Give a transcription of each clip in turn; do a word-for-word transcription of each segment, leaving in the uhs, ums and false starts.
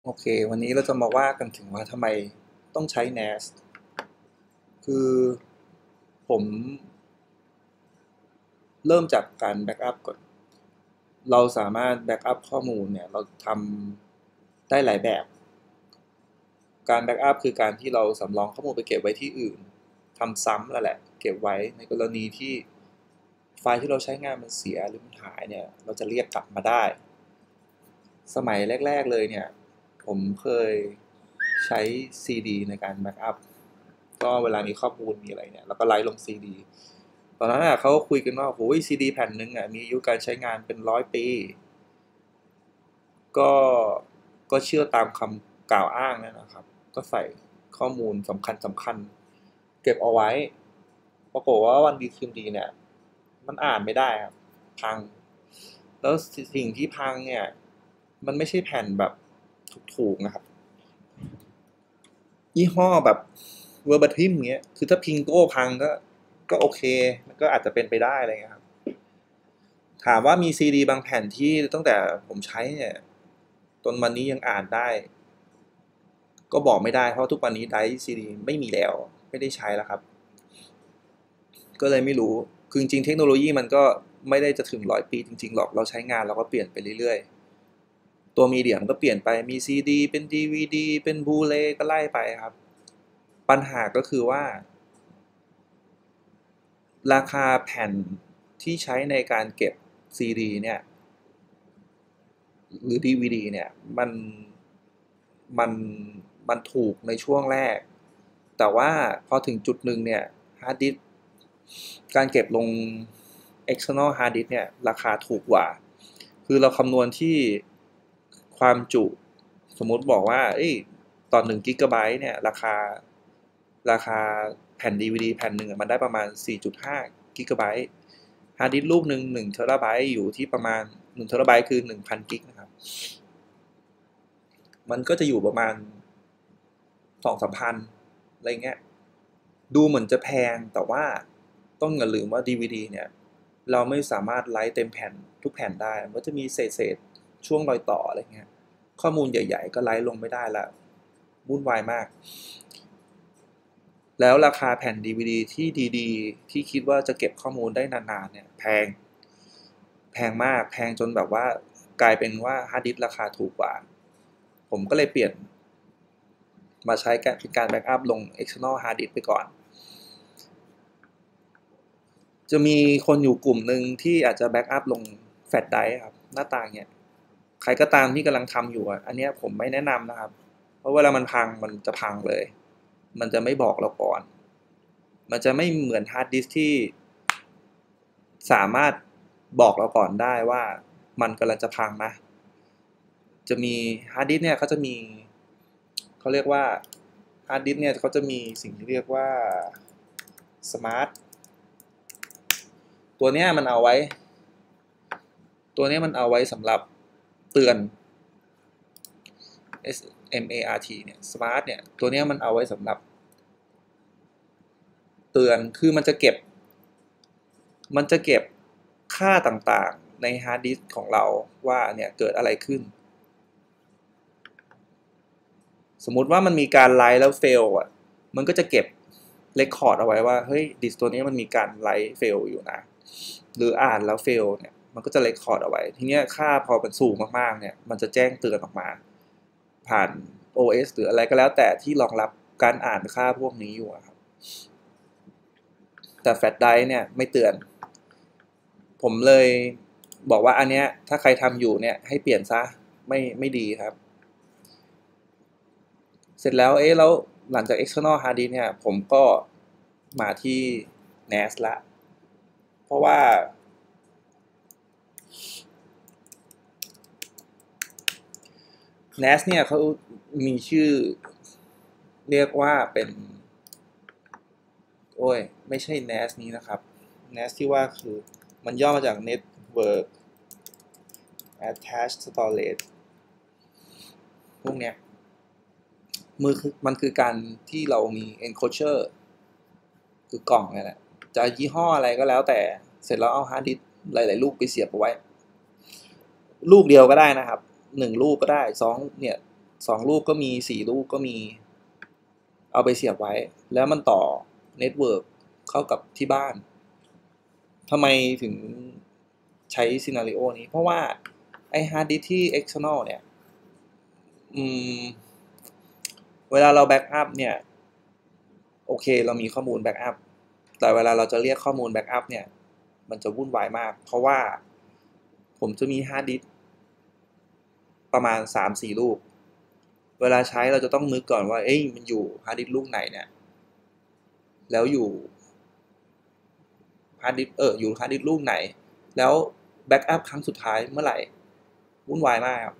โอเควันนี้เราจะมาว่ากันถึงว่าทำไมต้องใช้ เอ็น เอ เอส คือผมเริ่มจากการแบ็กอัพก่อนเราสามารถแบ็กอัพข้อมูลเนี่ยเราทำได้หลายแบบการแบ็กอัพคือการที่เราสำรองข้อมูลไปเก็บไว้ที่อื่นทำซ้ำแล้วแหละเก็บไว้ในกรณีที่ไฟล์ที่เราใช้งานมันเสียหรือมันหายเนี่ยเราจะเรียกกลับมาได้สมัยแรกๆเลยเนี่ยผมเคยใช้ ซี ดี ในการแบ็กอัพ ก็เวลามีข้อมูลมีอะไรเนี่ยเราก็ไลฟ์ลงซีดีตอนนั้นอ่ะเขาก็คุยกันว่าโอ้ยซีดีแผ่นหนึ่งอ่ะมีอายุการใช้งานเป็นร้อยปีก็ก็เชื่อตามคำกล่าวอ้างนั่นนะครับก็ใส่ข้อมูลสำคัญสำคัญเก็บเอาไว้ปรากฏว่าวันดีคืนดีเนี่ยมันอ่านไม่ได้ครับพังแล้วสิ่งที่พังเนี่ยมันไม่ใช่แผ่นแบบถูกๆนะครับยี่ห้อแบบเวอร์บัติมเงี้ยคือถ้าพิงโก้พังก็ก็โอเคมันก็อาจจะเป็นไปได้อะไรเงี้ยครับถามว่ามีซีดีบางแผ่นที่ตั้งแต่ผมใช้เนี่ยจนวันนี้ยังอ่านได้ก็บอกไม่ได้เพราะทุกวันนี้ไดร์ซีดีไม่มีแล้วไม่ได้ใช้แล้วครับก็เลยไม่รู้คือจริงๆเทคโนโลยีมันก็ไม่ได้จะถึงร้อยปีจริงๆหรอกเราใช้งานเราก็เปลี่ยนไปเรื่อยๆตัวมีเดียมันก็เปลี่ยนไปมีซีดีเป็นดีวีดีเป็นบลูเรย์ก็ไล่ไปครับปัญหาก็คือว่าราคาแผ่นที่ใช้ในการเก็บซีดีเนี่ยหรือ ดี วี ดี เนี่ยมันมันมันถูกในช่วงแรกแต่ว่าพอถึงจุดหนึ่งเนี่ยฮาร์ดดิสก์การเก็บลง external hard disk เนี่ยราคาถูกกว่าคือเราคำนวณที่ความจุสมมุติบอกว่าตอนหนึ่งกิกะไบต์เนี่ยราคาราคาแผ่น ดี วี ดี แผ่นหนึ่งมันได้ประมาณ สี่จุดห้า กิกะไบต์ฮาร์ดดิสก์ลูกหนึ่งหนึ่งเทราไบต์อยู่ที่ประมาณหนึ่งเทราไบต์คือ หนึ่งพัน กิกนะครับมันก็จะอยู่ประมาณ สองสามพันอะไรเงี้ยดูเหมือนจะแพงแต่ว่าต้องอย่าลืมว่า ดี วี ดี เนี่ยเราไม่สามารถไลฟ์เต็มแผ่นทุกแผ่นได้มันจะมีเศษๆช่วงรอยต่ออะไรเงี้ยข้อมูลใหญ่ๆก็ไลฟ์ลงไม่ได้ละวุ่นวายมากแล้วราคาแผ่น ดี วี ดี ที่ดีๆที่คิดว่าจะเก็บข้อมูลได้นานๆเนี่ยแพงแพงมากแพงจนแบบว่ากลายเป็นว่าฮาร์ดดิสก์ราคาถูกกว่าผมก็เลยเปลี่ยนมาใช้การแบ็กอัพลง external hard disk ไปก่อนจะมีคนอยู่กลุ่มหนึ่งที่อาจจะแบ็กอัพลงแฟลชไดรฟ์ครับหน้าตาเนี้ยใครก็ตามที่กำลังทำอยู่อันนี้ผมไม่แนะนำนะครับเพราะเวลามันพังมันจะพังเลยมันจะไม่บอกเราก่อนมันจะไม่เหมือนฮาร์ดดิสก์ที่สามารถบอกเราก่อนได้ว่ามันกำลังจะพังนะจะมีฮาร์ดดิสก์เนี่ยเขาจะมีเขาเรียกว่าฮาร์ดดิสก์เนี่ยเขาจะมีสิ่งที่เรียกว่าสมาร์ทตัวนี้มันเอาไว้ตัวนี้มันเอาไว้สำหรับเตือน S M A R T เนี่ย Smart เนี่ยตัวนี้มันเอาไว้สำหรับเตือนคือมันจะเก็บมันจะเก็บค่าต่างๆในฮาร์ดดิสก์ของเราว่าเนี่ยเกิดอะไรขึ้นสมมุติว่ามันมีการไลฟ์แล้วเฟลอ่ะมันก็จะเก็บเรคคอร์ดเอาไว้ว่าเฮ้ยดิสก์ตัวนี้มันมีการไลฟ์เฟลอยู่นะหรืออ่านแล้วเฟลเนี่ยมันก็จะเรคคอร์ดเอาไว้ทีนี้ค่าพอเป็นสูงมากๆเนี่ยมันจะแจ้งเตือนออกมาผ่าน โอ เอส หรืออะไรก็แล้วแต่ที่รองรับการอ่านค่าพวกนี้อยู่ครับแต่แฟลชไดรฟ์เนี่ยไม่เตือนผมเลยบอกว่าอันเนี้ยถ้าใครทำอยู่เนี่ยให้เปลี่ยนซะไม่ไม่ดีครับเสร็จแล้วเอ๊ะแล้วหลังจาก external hard disk เนี่ยผมก็มาที่ เอ็น เอ เอส ละเพราะว่า เอ็น เอ เอส เนี่ยเขามีชื่อเรียกว่าเป็นโอ้ยไม่ใช่ เอ็น เอ เอส นี้นะครับ เอ็น เอ เอส ที่ว่าคือมันย่อมาจาก Network Attached Storage พวกเนี้ยมือคือมันคือการที่เรามี enclosure คือกล่องนี่แหละจะยี่ห้ออะไรก็แล้วแต่เสร็จแล้วเอาฮาร์ดดิสก์หลายๆลูกไปเสียบเอาไว้ลูกเดียวก็ได้นะครับหนึ่งลูกก็ได้สองเนี่ยสองลูกก็มีสี่ลูกก็มีเอาไปเสียบไว้แล้วมันต่อเน็ตเวิร์กเข้ากับที่บ้านทำไมถึงใช้ซีนาริโอนี้เพราะว่าไอ้ฮาร์ดดิสก์ที่ external เนี่ยอืมเวลาเราแบ็กอัพเนี่ยโอเคเรามีข้อมูลแบ็กอัพแต่เวลาเราจะเรียกข้อมูลแบ็กอัพเนี่ยมันจะวุ่นวายมากเพราะว่าผมจะมีฮาร์ดดิสก์ประมาณ สามสี่ ลูกเวลาใช้เราจะต้องนึกก่อนว่าเอ้ยมันอยู่ฮาร์ดดิสก์ลูกไหนเนี่ยแล้วอยู่ฮาร์ดดิสก์เอออยู่ฮาร์ดดิสก์ลูกไหนแล้วแบ็กอัพครั้งสุดท้ายเมื่อไหร่วุ่นวายมากครับ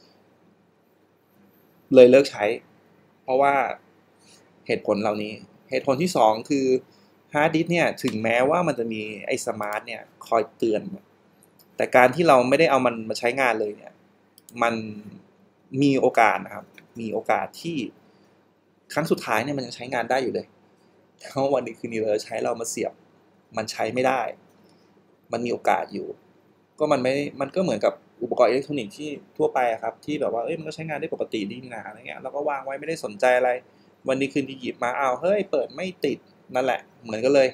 เลยเลิกใช้เพราะว่าเหตุผลเหล่านี้เหตุผลที่สองคือฮาร์ดดิสก์เนี่ยถึงแม้ว่ามันจะมีไอ้สมาร์ทเนี่ยคอยเตือนแต่การที่เราไม่ได้เอามันมาใช้งานเลยเนี่ยมันมีโอกาสนะครับมีโอกาสที่ครั้งสุดท้ายเนี่ยมันยังใช้งานได้อยู่เลยแล้ววันนี้คืนนี้เราใช้เรามาเสียบมันใช้ไม่ได้มันมีโอกาสอยู่ก็มันไม่มันก็เหมือนกับอุปกรณ์อิเล็กทรอนิกส์ที่ทั่วไปครับที่แบบว่าเอ้ยมันก็ใช้งานได้ปกติดีนะอะไรเงี้ยเราก็วางไว้ไม่ได้สนใจอะไรวันนี้คืนที่หยิบมาอ้าวเฮ้ยเปิดไม่ติดนั่นแหละเหมือนกันเลย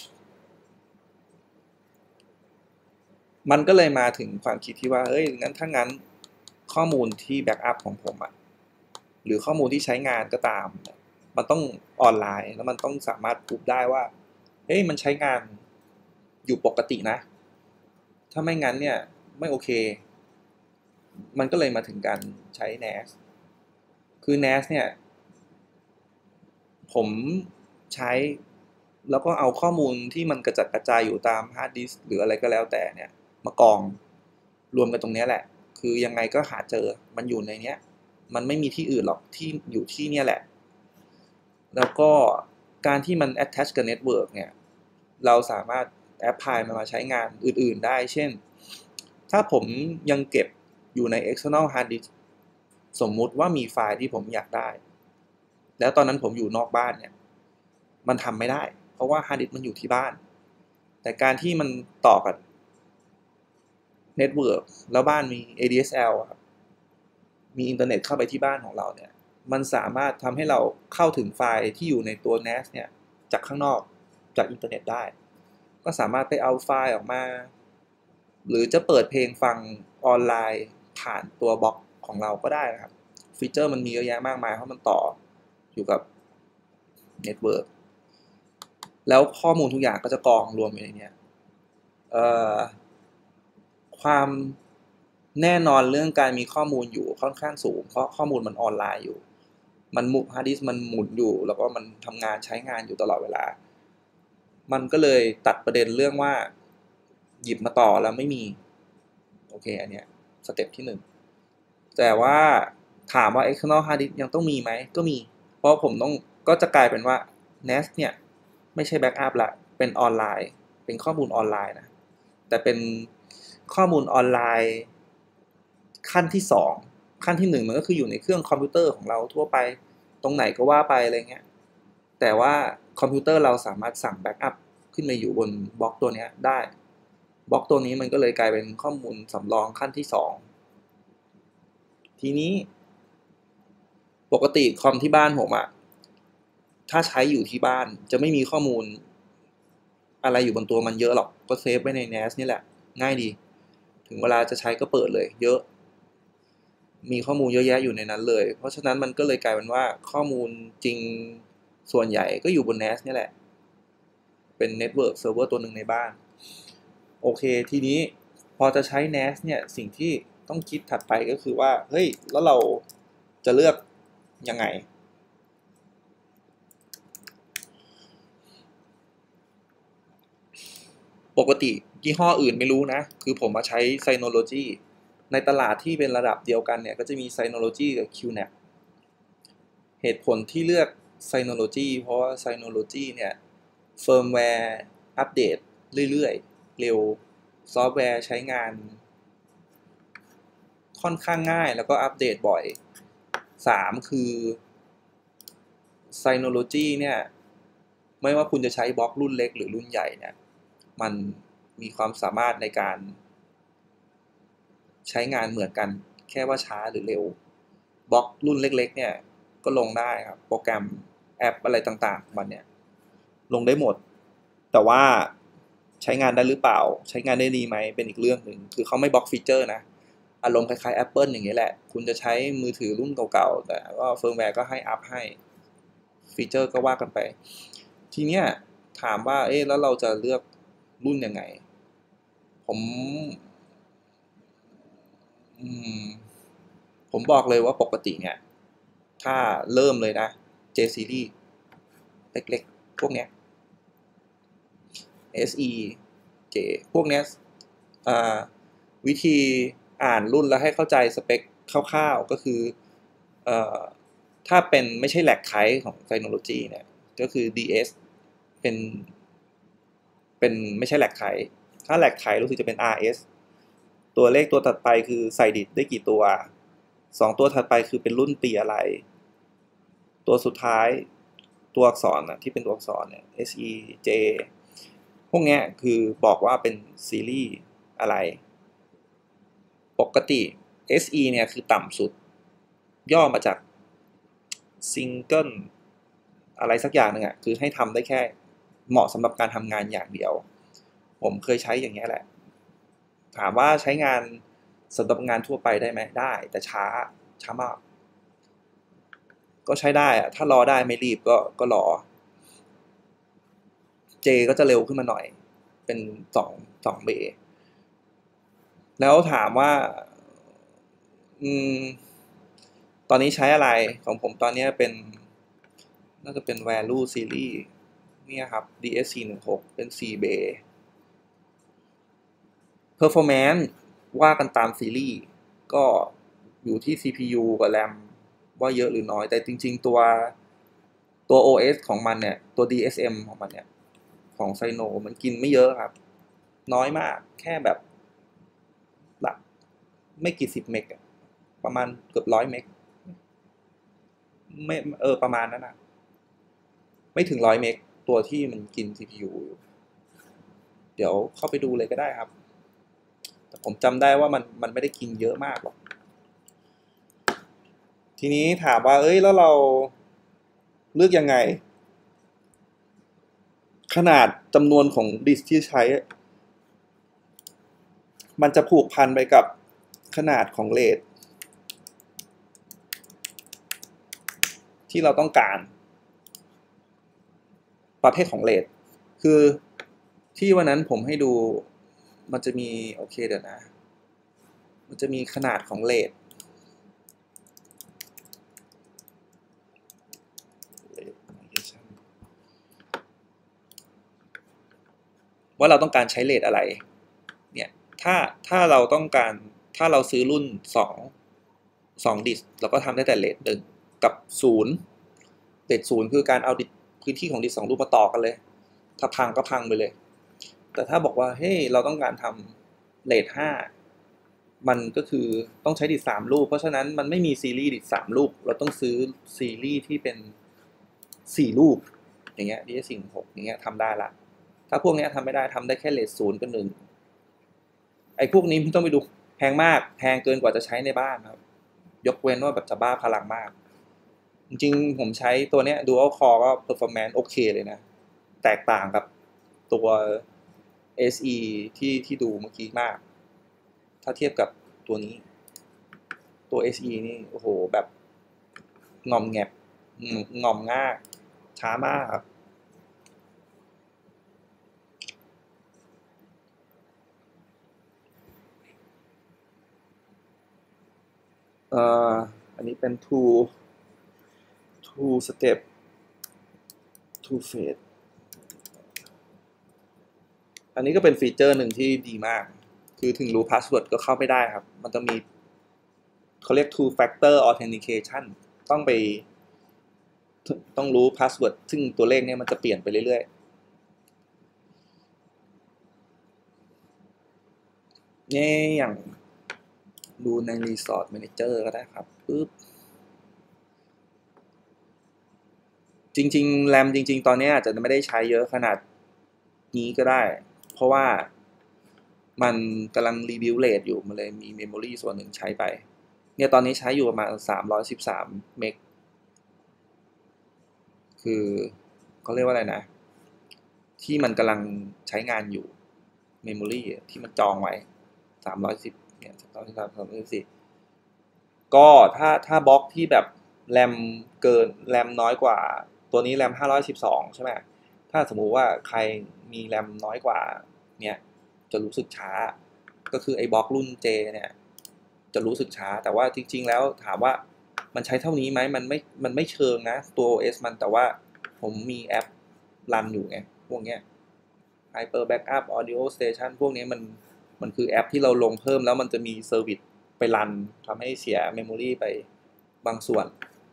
มันก็เลยมาถึงความคิดที่ว่าเฮ้ยงั้นถ้างั้นข้อมูลที่แบ็กอัพของผมอะหรือข้อมูลที่ใช้งานก็ตามมันต้องออนไลน์แล้วมันต้องสามารถพูดได้ว่าเฮ้ยมันใช้งานอยู่ปกตินะถ้าไม่งั้นเนี่ยไม่โอเคมันก็เลยมาถึงการใช้ เน เอ เอส คือ เน เอ เอส เนี่ยผมใช้แล้วก็เอาข้อมูลที่มันกระจัดกระจายอยู่ตามฮาร์ดดิสก์หรืออะไรก็แล้วแต่เนี่ยมากองรวมกันตรงนี้แหละคือยังไงก็หาเจอมันอยู่ในเนี้ยมันไม่มีที่อื่นหรอกที่อยู่ที่เนี่ยแหละแล้วก็การที่มัน attach กับ network เนี่ยเราสามารถแอปพลายมันมาใช้งานอื่นๆได้เช่นถ้าผมยังเก็บอยู่ใน external hard disk สมมุติว่ามีไฟล์ที่ผมอยากได้แล้วตอนนั้นผมอยู่นอกบ้านเนี่ยมันทำไม่ได้เพราะว่าฮาร์ดดิสก์มันอยู่ที่บ้านแต่การที่มันต่อกับเน็ตเวิร์กแล้วบ้านมี เอ ดี เอส แอล ครับมีอินเทอร์เน็ตเข้าไปที่บ้านของเราเนี่ยมันสามารถทำให้เราเข้าถึงไฟล์ที่อยู่ในตัว เน เอ เอส เนี่ยจากข้างนอกจากอินเทอร์เน็ตได้ก็สามารถไปเอาไฟล์ออกมาหรือจะเปิดเพลงฟังออนไลน์ผ่านตัวบล็อกของเราก็ได้นะครับฟีเจอร์มันมีเยอะแยะมากมายเพราะมันต่ออยู่กับเน็ตเวิร์กแล้วข้อมูลทุกอย่างก็จะกองรวมอยู่ในนี้ความแน่นอนเรื่องการมีข้อมูลอยู่ค่อนข้างสูงเพราะข้อมูลมันออนไลน์อยู่มันมุฮาร์ดดิสก์มันหมุนอยู่แล้วก็มันทำงานใช้งานอยู่ตลอดเวลามันก็เลยตัดประเด็นเรื่องว่าหยิบมาต่อแล้วไม่มีโอเคอันเนี้ยสเต็ปที่หนึ่งแต่ว่าถามว่า external hard disk ยังต้องมีไหมก็มีเพราะผมต้องก็จะกลายเป็นว่า เน เอ เอส เนี่ยไม่ใช่แบ็กอัพละเป็นออนไลน์เป็นข้อมูลออนไลน์นะแต่เป็นข้อมูลออนไลน์ขั้นที่สองขั้นที่หนึ่งมันก็คืออยู่ในเครื่องคอมพิวเตอร์ของเราทั่วไปตรงไหนก็ว่าไปอะไรเงี้ยแต่ว่าคอมพิวเตอร์เราสามารถสั่งแบ็กอัพขึ้นมาอยู่บนบล็อกตัวนี้ได้บล็อกตัวนี้มันก็เลยกลายเป็นข้อมูลสำรองขั้นที่สองทีนี้ปกติคอมที่บ้านผมอะถ้าใช้อยู่ที่บ้านจะไม่มีข้อมูลอะไรอยู่บนตัวมันเยอะหรอกก็เซฟไว้ใน เน เอ เอส นี่แหละง่ายดีถึงเวลาจะใช้ก็เปิดเลยเยอะมีข้อมูลเยอะแยะอยู่ในนั้นเลยเพราะฉะนั้นมันก็เลยกลายเป็นว่าข้อมูลจริงส่วนใหญ่ก็อยู่บน เน เอ เอส นี่แหละเป็นเน็ตเวิร์กเซิร์ฟเวอร์ตัวหนึ่งในบ้านโอเคทีนี้พอจะใช้ เน เอ เอส เนี่ยสิ่งที่ต้องคิดถัดไปก็คือว่าเฮ้ยแล้วเราจะเลือกยังไงปกติยี่ห้ออื่นไม่รู้นะคือผมมาใช้ Synology ในตลาดที่เป็นระดับเดียวกันเนี่ยก็จะมี Synology กับ คิว แน พี เหตุผลที่เลือก Synology เพราะว่า Synology เนี่ยเฟิร์มแวร์อัปเดตเรื่อยๆเร็วซอฟต์แวร์ใช้งานค่อนข้างง่ายแล้วก็อัปเดตบ่อยสามคือ Synology เนี่ยไม่ว่าคุณจะใช้บล็อกรุ่นเล็กหรือรุ่นใหญ่เนี่ยมันมีความสามารถในการใช้งานเหมือนกันแค่ว่าช้าหรือเร็วบล็อกรุ่นเล็กๆเนี่ยก็ลงได้ครับโปรแกรมแอปอะไรต่างๆมันเนี่ยลงได้หมดแต่ว่าใช้งานได้หรือเปล่าใช้งานได้ดีไหมเป็นอีกเรื่องหนึ่งคือเขาไม่บล็อกฟีเจอร์นะอารมณ์คล้ายๆ Apple อย่างเงี้ยแหละคุณจะใช้มือถือรุ่นเก่าๆแต่ก็เฟิร์มแวร์ก็ให้อัพให้ฟีเจอร์ก็ว่ากันไปทีเนี้ยถามว่าเอ๊ะแล้วเราจะเลือกรุ่นยังไงผมอืมผมบอกเลยว่าปกติเนี่ยถ้าเริ่มเลยนะ J Series เล็กๆพวกเนี้ย เอส อี J พวกเนี้ยวิธีอ่านรุ่นแล้วให้เข้าใจสเปคคร่าวๆก็คือถ้าเป็นไม่ใช่แลกไทป์ของไซโนโลจีเนี่ยก็คือ ดี เอส เป็นเป็นไม่ใช่แลกไทป์ถ้าแลกไทป์รู้สึกจะเป็น อาร์ เอส ตัวเลขตัวถัดไปคือใส่ดิสได้กี่ตัวสองตัวถัดไปคือเป็นรุ่นปีอะไรตัวสุดท้ายตัวอักษรนะที่เป็นตัวอักษรเนี่ย เอส อี J พวกนี้คือบอกว่าเป็นซีรีส์อะไรปกติ เอส อี เนี่ยคือต่ำสุดย่อมาจากซิงเกิลอะไรสักอย่างหนึ่งอ่ะคือให้ทำได้แค่เหมาะสำหรับการทำงานอย่างเดียวผมเคยใช้อย่างนี้แหละถามว่าใช้งานสำหรับงานทั่วไปได้ไหมได้แต่ช้าช้ามากก็ใช้ได้อะถ้ารอได้ไม่รีบก็ก็รอ J ก็จะเร็วขึ้นมาหน่อยเป็นสองสองเบแล้วถามว่าอืมตอนนี้ใช้อะไรของผมตอนนี้เป็นน่าจะเป็น value series เนี่ยครับ ดี เอส สี่ หนึ่ง หก เป็นสี่เบ performance ว่ากันตามซีรีส์ก็อยู่ที่ ซี พี ยู กับ RAM ว่าเยอะหรือน้อยแต่จริงๆตัวตัว โอ เอส ของมันเนี่ยตัว ดี เอส เอ็ม ของมันเนี่ยของไซโนมันกินไม่เยอะครับน้อยมากแค่แบบหลักไม่กี่สิบเมกประมาณเกือบร้อยเมกไม่เออประมาณนั้นนะไม่ถึงร้อยเมกตัวที่มันกิน ซี พี ยู อยู่เดี๋ยวเข้าไปดูเลยก็ได้ครับแต่ผมจำได้ว่ามันมันไม่ได้กินเยอะมากหรอกทีนี้ถามว่าเอ้ยแล้วเราเลือกยังไงขนาดจำนวนของดิสที่ใช้มันจะผูกพันไปกับขนาดของเลทที่เราต้องการประเภทของเลทคือที่วันนั้นผมให้ดูมันจะมีโอเคเดี๋ยวนะมันจะมีขนาดของเลทว่าเราต้องการใช้เลทอะไรเนี่ยถ้าถ้าเราต้องการถ้าเราซื้อรุ่นสองสองดิสเราก็ทำได้แต่เลทหนึ่งกับศูนย์เลทศูนย์คือการเอาดิสพื้นที่ของดิสสองรูปมาต่อกันเลยถ้าพังก็พังไปเลยแต่ถ้าบอกว่าเฮ้ยเราต้องการทำเลทห้ามันก็คือต้องใช้ดิสสามลูกเพราะฉะนั้นมันไม่มีซีรีส์ดิสสามลูกเราต้องซื้อซีรีส์ที่เป็นสี่ลูกอย่างเงี้ยดีเอสสี่หกอย่างเงี้ยทำได้ละถ้าพวกนี้ทำไม่ได้ทำได้แค่เลทศูนย์กับหนึ่งไอ้พวกนี้ไม่ต้องไปดูแพงมากแพงเกินกว่าจะใช้ในบ้านครับยกเว้นว่าแบบจะบ้าพลังมากจริงๆผมใช้ตัวเนี้ย Dual Core ก็ performance โอเคเลยนะแตกต่างกับตัว เอส อี ที่ที่ดูเมื่อกี้มากถ้าเทียบกับตัวนี้ตัว เอส อี นี่โอ้โหแบบงอมแงบงอมง่าช้ามากครับเอ่ออันนี้เป็น two two step two phase อันนี้ก็เป็นฟีเจอร์หนึ่งที่ดีมากคือถึงรู้พาสเวิร์ดก็เข้าไม่ได้ครับมันจะมีเขาเรียก two factor authentication ต้องไปต้องรู้พาสเวิร์ดซึ่งตัวเลขเนี่ยมันจะเปลี่ยนไปเรื่อยๆนี่อย่างดูใน Resort Manager ก็ได้ครับปึ๊บจริงๆ แรม จริงๆ ตอนนี้อาจจะไม่ได้ใช้เยอะขนาดนี้ก็ได้เพราะว่ามันกำลังรีบิวเลทอยู่มันเลยมีเมมโมรีส่วนหนึ่งใช้ไปเนี่ยตอนนี้ใช้อยู่ประมาณสามร้อยสิบสามเมกคือเขาเรียกว่าอะไรนะที่มันกำลังใช้งานอยู่เมมโมรีที่มันจองไว้สามร้อยสิบเนี่ยสามร้อยสิบสาม สามร้อยสิบสี่ก็ถ้าถ้าบล็อกที่แบบแรมเกินแรมน้อยกว่าตัวนี้แรมห้าร้อยสิบสองใช่ไหมถ้าสมมุติว่าใครมีแรมน้อยกว่าเนี่ยจะรู้สึกช้าก็คือไอ้บล็อกรุ่น J เนี่ยจะรู้สึกช้าแต่ว่าจริงๆแล้วถามว่ามันใช้เท่านี้ไหมมันไม่มันไม่เชิงนะตัว โอ เอส มันแต่ว่าผมมีแอปรันอยู่ไงพวกเนี้ย Hyper Backup Audio Station พวกนี้มันมันคือแอปที่เราลงเพิ่มแล้วมันจะมีเซอร์วิสไปรันทำให้เสียเมมโมรีไปบางส่วน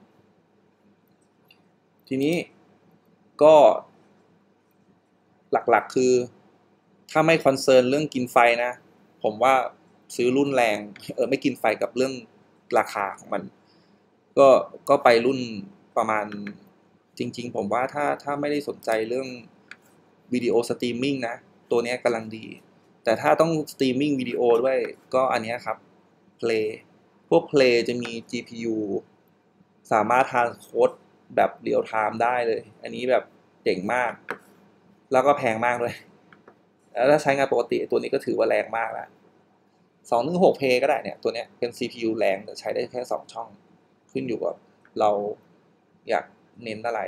ทีนี้ก็หลักๆคือถ้าไม่คอนเซิร์นเรื่องกินไฟนะผมว่าซื้อรุ่นแรงเออไม่กินไฟกับเรื่องราคาของมันก็ก็ไปรุ่นประมาณจริงๆผมว่าถ้าถ้าไม่ได้สนใจเรื่องวิดีโอสตรีมมิ่งนะตัวนี้กำลังดีแต่ถ้าต้องสตรีมมิ่งวิดีโอด้วยก็อันนี้ครับ Play พวก Play จะมี จี พี ยู สามารถทรานสโค้ดแบบเรียลไทม์ได้เลยอันนี้แบบเจ๋งมากแล้วก็แพงมากด้วยแล้วถ้าใช้งานปกติตัวนี้ก็ถือว่าแรงมากแล้วสองหนึ่งหกเพย์ก็ได้เนี่ยตัวเนี้ยเป็น ซี พี ยู แรงแต่ใช้ได้แค่สองช่องขึ้นอยู่กับเราอยากเน้นอะไร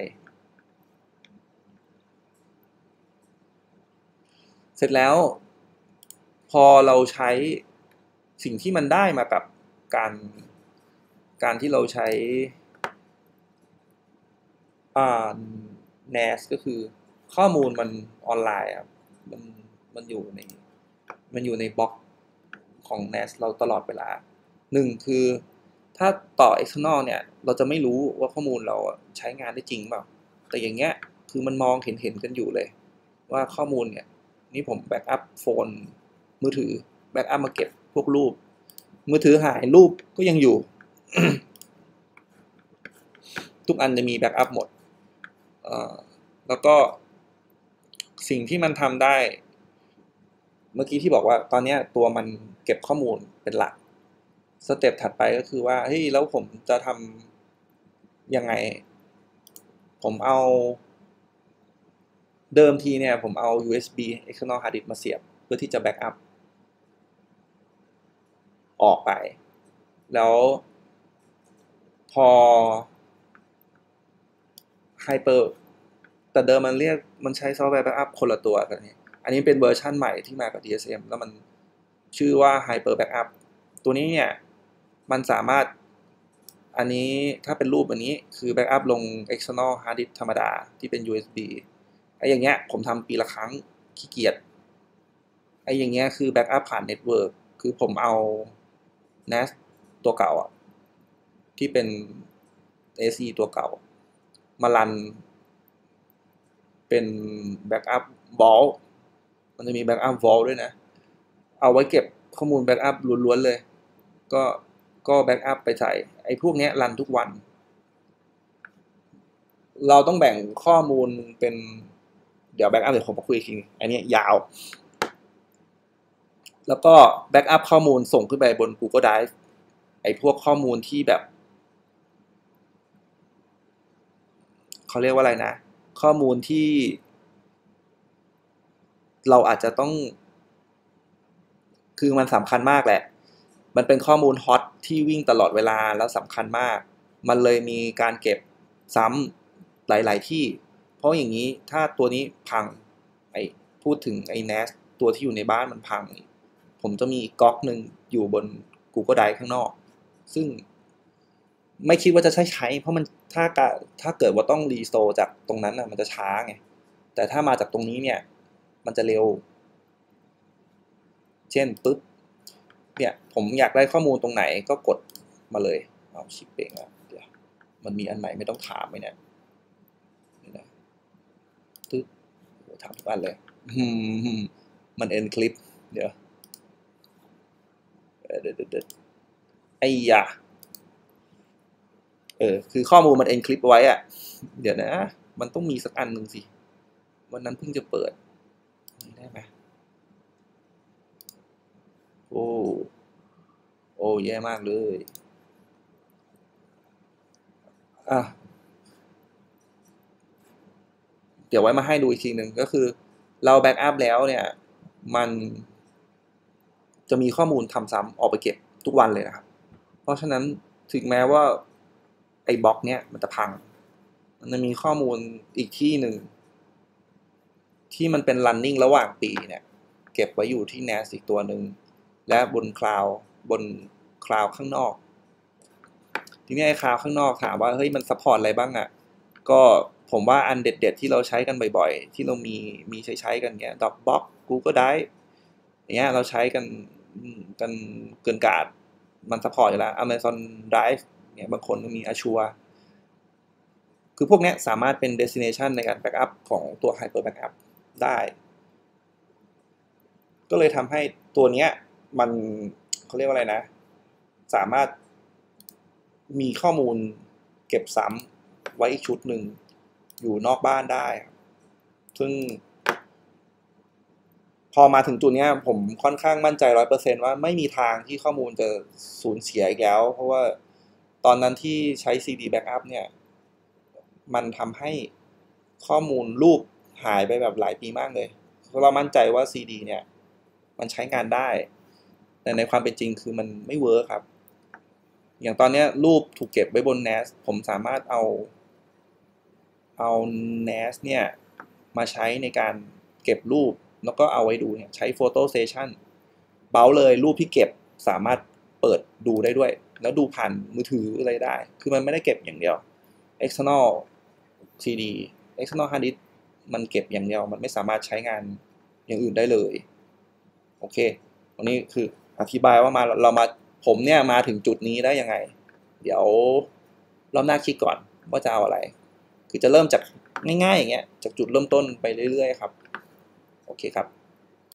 เสร็จแล้วพอเราใช้สิ่งที่มันได้มากับการการที่เราใช้อ่า เน เอ เอส ก็คือข้อมูลมันออนไลน์ครับมันมันอยู่ในมันอยู่ในบล็อกของ เน เอ เอส เราตลอดเวลาหนึ่งคือถ้าต่อ external เนี่ยเราจะไม่รู้ว่าข้อมูลเราใช้งานได้จริงเปล่าแต่อย่างเงี้ยคือมันมองเห็นเห็นกันอยู่เลยว่าข้อมูลเนี่ยนี่ผมแบ็กอัพโฟนมือถือแบ็กอัพมาเก็บพวกรูปมือถือหายรูปก็ยังอยู่ ทุกอันจะมีแบ็กอัพหมดแล้วก็สิ่งที่มันทำได้เมื่อกี้ที่บอกว่าตอนนี้ตัวมันเก็บข้อมูลเป็นหลักสเต็ปถัดไปก็คือว่าเฮ้ยแล้วผมจะทำยังไงผมเอาเดิมทีเนี่ยผมเอา ยู เอส บี external hard disk มาเสียบเพื่อที่จะแบ็กอัพออกไปแล้วพอ Hyper แต่เดิมมันเรียกมันใช้ซอฟต์แวร์แบ็กอัพคนละตัวกันนี่อันนี้เป็นเวอร์ชันใหม่ที่มากับ ดี เอส เอ็ม แล้วมันชื่อว่า Hyper Backup ตัวนี้เนี่ยมันสามารถอันนี้ถ้าเป็นรูปอันนี้คือ Backup ลง external hard disk ธรรมดาที่เป็น ยู เอส บี ไอ้อย่างเงี้ยผมทำปีละครั้งขี้เกียจไอ้อย่างเงี้ยคือ Backup ผ่าน Network คือผมเอา เน เอ เอส ตัวเก่าอ่ะที่เป็น เอ ซี ตัวเก่ามารันเป็น Backup Vault มันจะมี Backup Vault ด้วยนะเอาไว้เก็บข้อมูล Backup ล้วนๆเลยก็ก็แบ็กอัพไปใส่ไอ้พวกนี้รันทุกวันเราต้องแบ่งข้อมูลเป็นเดี๋ยวแบ็กอัพเดี๋ยวผมมาคุยอีกทีอันนี้ยาวแล้วก็แบ็กอัพข้อมูลส่งขึ้นไปบน Google Drive ไอ้พวกข้อมูลที่แบบเขาเรียกว่าอะไรนะข้อมูลที่เราอาจจะต้องคือมันสำคัญมากแหละมันเป็นข้อมูลฮอตที่วิ่งตลอดเวลาแล้วสำคัญมากมันเลยมีการเก็บซ้ำหลายๆที่เพราะอย่างนี้ถ้าตัวนี้พังไอพูดถึงไอ เน เอ เอส ตัวที่อยู่ในบ้านมันพังผมจะมีอีกก๊อกหนึ่งอยู่บน Google Drive ข้างนอกซึ่งไม่คิดว่าจะใช้ใช้เพราะมันถ้าถ้าเกิดว่าต้องรีสโตร์จากตรงนั้นน่ะมันจะช้าไงแต่ถ้ามาจากตรงนี้เนี่ยมันจะเร็วเช่นปุ๊บเนี่ยผมอยากได้ข้อมูลตรงไหนก็กดมาเลยเอาชิปเองแล้วเดี๋ยวมันมีอันไหนไม่ต้องถามไหมเนี่ยนี่นะตึ๊บถามทุกอันเลยมันเอ็นคลิปเดี๋ยวเดี๋ยวเดี๋ยวไอ้ยาเออคือข้อมูลมันเอ็นคลิปไว้อะเดี๋ยวนะมันต้องมีสักอันหนึ่งสิวันนั้นเพิ่งจะเปิดได้ไหมโอ้โอ้แย่มากเลยอ่ะเดี๋ยวไว้มาให้ดูอีกทีหนึ่งก็คือเราแบ็กอัพแล้วเนี่ยมันจะมีข้อมูลทำซ้ำออกไปเก็บทุกวันเลยนะครับเพราะฉะนั้นถึงแม้ว่าไอ้บล็อกเนี้ยมันจะพังมันจะมีข้อมูลอีกที่หนึ่งที่มันเป็น running ระหว่างปีเนี่ยเก็บไว้อยู่ที่ เอ็น เอ เอส อีกตัวหนึ่งและบนคลาวด์บนคลาวด์ข้างนอกทีนี้ไอ้คลาวด์ข้างนอกถามว่าเฮ้ยมันซัพพอร์ตอะไรบ้างอ่ะก็ผมว่าอันเด็ดๆที่เราใช้กันบ่อยๆที่เรามีมีใช้ใช้กันเงี้ย Dropbox Google Drive อย่างเงี้ยเราใช้กันกันเกินกาดมันซัพพอร์ตอยู่แล้ว Amazon Drive เนี่ยบางคนก็มี Azure คือพวกนี้สามารถเป็น destination ในการ backup ของตัว Hyper Backup ได้ ก็เลยทำให้ตัวเนี้ยมันเขาเรียกว่าอะไรนะสามารถมีข้อมูลเก็บซ้ำไว้อีกชุดหนึ่งอยู่นอกบ้านได้ซึ่งพอมาถึงจุดนี้ผมค่อนข้างมั่นใจ ร้อยเปอร์เซ็นต์ ว่าไม่มีทางที่ข้อมูลจะสูญเสียอีกแล้วเพราะว่าตอนนั้นที่ใช้ ซี ดี Backup เนี่ยมันทำให้ข้อมูลรูปหายไปแบบหลายปีมากเลยเพราะเรามั่นใจว่า ซี ดี เนี่ยมันใช้งานได้แต่ในความเป็นจริงคือมันไม่เวิร์คครับอย่างตอนนี้รูปถูกเก็บไว้บน เอ็น เอ เอส ผมสามารถเอาเอา เอ็น เอ เอ เอส เนี่ยมาใช้ในการเก็บรูปแล้วก็เอาไว้ดูเนี่ยใช้ Photo Station เบาเลยรูปที่เก็บสามารถเปิดดูได้ด้วยแล้วดูผ่านมือถืออะไรได้คือมันไม่ได้เก็บอย่างเดียว external ซี ดี external hard disk มันเก็บอย่างเดียวมันไม่สามารถใช้งานอย่างอื่นได้เลยโอเคตรงนี้คืออธิบายว่ามาเรามาผมเนี่ยมาถึงจุดนี้ได้ยังไงเดี๋ยวรอบหน้าคิดก่อนว่าจะเอาอะไรคือจะเริ่มจากง่ายๆอย่างเงี้ยจากจุดเริ่มต้นไปเรื่อยๆครับโอเคครับ